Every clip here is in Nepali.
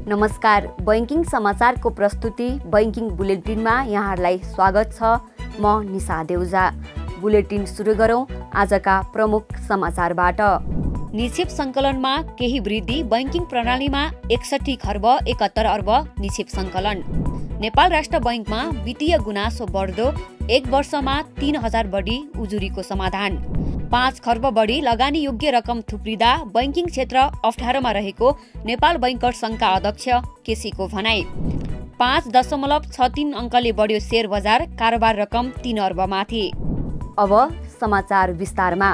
नमस्कार, बैंकिङ समाचारको प्रस्तुति बैंकिङ बुलेटिनमा यहाँहरूलाई स्वागत छ। म निशा देउजा। बुलेटिन सुरु गरौँ आजका प्रमुख समाचारबाट। निक्षेप सङ्कलनमा केही वृद्धि, बैंकिङ प्रणालीमा 61 खर्ब 71 अर्ब निक्षेप सङ्कलन। नेपाल राष्ट्र बैंकमा वित्तीय गुनासो बढ्दो, 1 वर्षमा 3000 बढी उजुरीको समाधान। 5 खर्ब बढी लगानी योग्य रकम थुप्रिँदा बैंकिङ क्षेत्र अप्ठ्यारोमा रहेको नेपाल बैंकर्स सङ्घका अध्यक्ष केसीको भनाई। 5.63 अङ्कले बढ्यो शेयर बजार, कारोबार रकम 3 अर्बमाथि। अब समाचार विस्तारमा।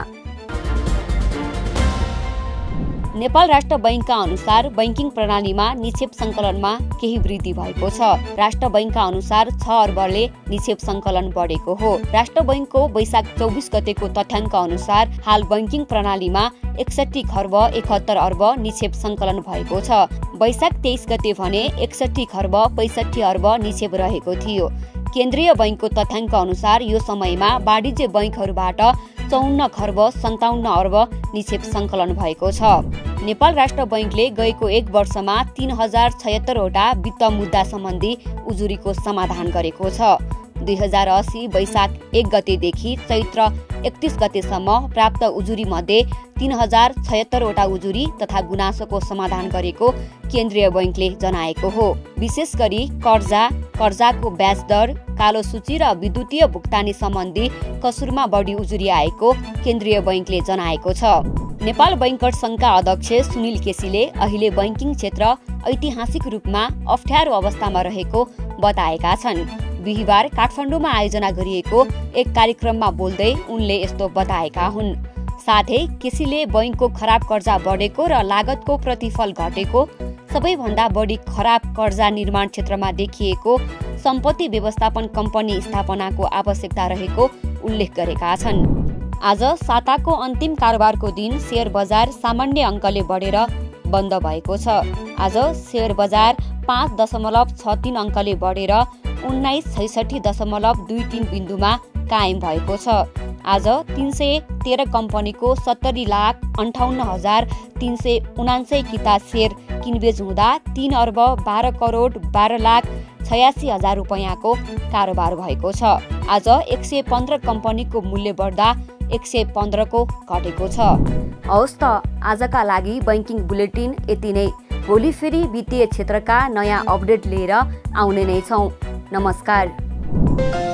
नेपाल राष्ट्र बैंकका अनुसार बैंकिङ प्रणालीमा निक्षेप सङ्कलनमा केही वृद्धि भएको छ। राष्ट्र बैंकका अनुसार 6 अर्बले निक्षेप सङ्कलन बढेको हो। राष्ट्र बैंकको वैशाख 24 गतेको तथ्याङ्क अनुसार हाल बैंकिङ प्रणालीमा 61 खर्ब 71 अर्ब निक्षेप सङ्कलन भएको छ। वैशाख 23 गते भने 61 खर्ब 65 अर्ब निक्षेप रहेको थियो। केन्द्रीय बैंकको तथ्याङ्क अनुसार यो समयमा वाणिज्य बैंकहरूबाट 54 खर्ब 57 अर्ब निक्षेप सङ्कलन भएको छ। नेपाल राष्ट्र बैंकले गएको 1 वर्षमा 3076 वटा वित्त मुद्दा सम्बन्धी उजुरीको समाधान गरेको छ। 2080 वैशाख 1 गतेदेखि चैत्र 31 गतेसम्म प्राप्त उजुरी मध्ये 3076 वटा उजुरी तथा गुनासोको समाधान गरेको केन्द्रीय बैंकले जनाएको हो। विशेष गरी कर्जाको ब्याज दर, कालो सूची र विद्युतीय भुक्तानी सम्बन्धी कसुरमा बढी उजुरी आएको केन्द्रीय बैंकले जनाएको छ। नेपाल बैंकर्स सङ्घका अध्यक्ष सुनिल केसीले अहिले बैंकिङ क्षेत्र ऐतिहासिक रूपमा अप्ठ्यारो अवस्थामा रहेको बताएका छन्। बिहिबार काठमाडौँमा आयोजना गरिएको एक कार्यक्रममा बोल्दै उनले यस्तो बताएका हुन्। साथै केसीले बैंकको खराब कर्जा बढेको र लागतको प्रतिफल घटेको, सबैभन्दा बढी खराब कर्जा निर्माण क्षेत्रमा देखिएको सम्पत्ति व्यवस्थापन कम्पनी स्थापनाको आवश्यकता रहेको उल्लेख गरेका छन्। आज साताको अन्तिम कारोबारको दिन शेयर बजार सामान्य अङ्कले बढेर बन्द भएको छ। आज शेयर बजार 5.63 अङ्कले बढेर 1966.23 बिन्दुमा कायम भएको छ। आज 313 कम्पनीको 70,58,379 किता शेयर किनबेच हुँदा 3 अर्ब 12 करोड 12 लाख 86 हजार रुपैयाँको कारोबार भएको छ। आज 115 कम्पनीको मूल्य बढ्दा 115 को घटेको छ। हवस् त आजका लागि बैंकिङ बुलेटिन यति नै। भोलि फेरि वित्तीय क्षेत्रका नयाँ अपडेट लिएर आउने नै छौँ। नमस्कार।